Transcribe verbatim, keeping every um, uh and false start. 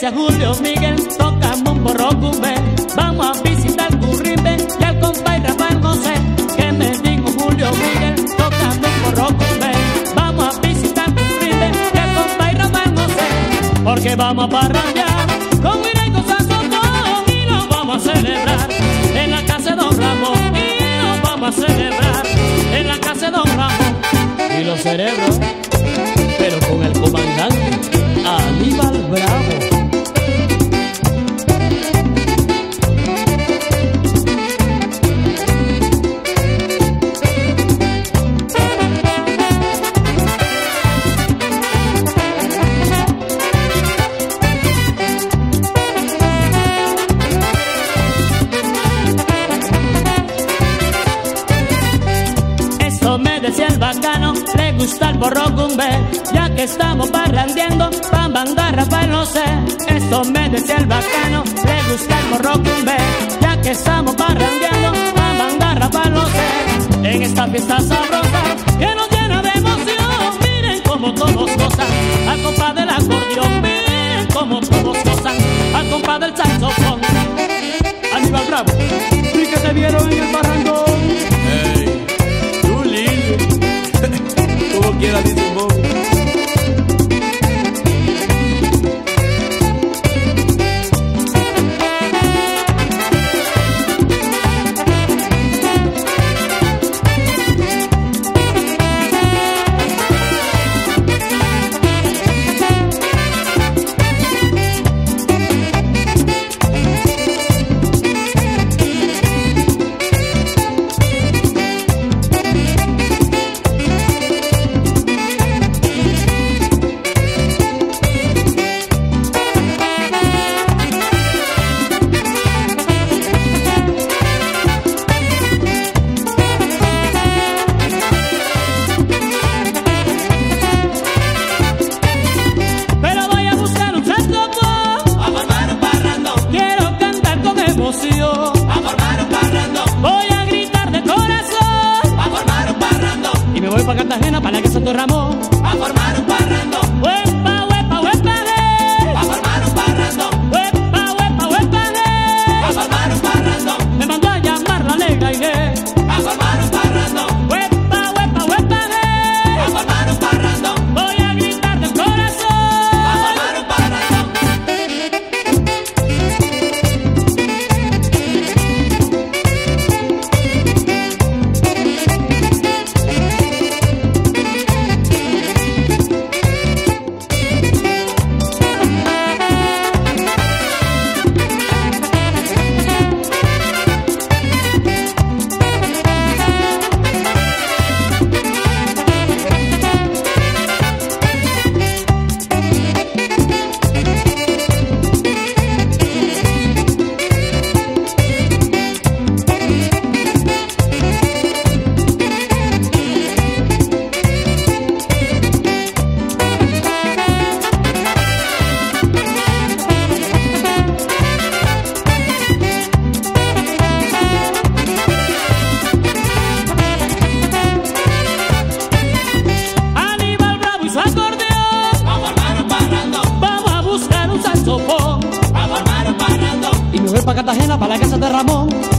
iglesia Julio Miguel, tocamos un borro cumbé. Vamos a visitar Currimbe y al compadre Rafael José. Que me dijo Julio Miguel, tocamos un borro cumbé. Vamos a visitar Currimbe y al compadre Rafael José. Porque vamos a parrandear con Mira y con Sazonón y lo vamos a celebrar en la casa de Don Ramón. Y lo vamos a celebrar en la casa de Don Ramón. Y los cerebros, pero con el comandante Aníbal Bravo. Esto me decía el bacano, le gusta el borro cumbé, ya que estamos parrandeando, pa' mandar Rafael José. Esto me decía el bacano, le gusta el borro cumbé, ya que estamos parrandeando, pa' mandar Rafael José. En esta fiesta sabrosa que nos llena de emoción, miren como todos gozan, al compás del acordeón, miren como todos gozan, al compás del saxofón. Aníbal Bravo, sí que te vieron en el barrangón. Hey, tú lindo, como quiera dice un bobo. A formar un parrandón. Voy a gritar de corazón. A formar un parrandón. Y me voy pa' Cartagena, pa' la casa de Ramón. A formar un parrandón. Huepa, huepa, huepa, hey. A formar un parrandón. Huepa, huepa, huepa, hey. A formar un parrandón. Me mandó a llamar la negra Inés. A formar un parrandón. Huepa, huepa, huepa, hey. A formar un parrandón. Voy a gritar de corazón. A formar un parrandón. Y me voy pa' Cartagena, pa' la casa de Ramón.